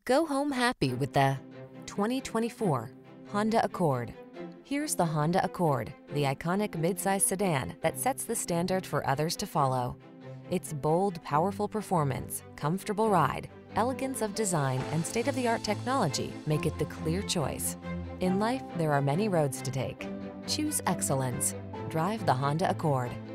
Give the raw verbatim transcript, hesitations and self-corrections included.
Go home happy with the twenty twenty-four Honda Accord. Here's the Honda Accord, the iconic midsize sedan that sets the standard for others to follow. Its bold, powerful performance, comfortable ride, elegance of design, and state-of-the-art technology make it the clear choice. In life, there are many roads to take. Choose excellence. Drive the Honda Accord.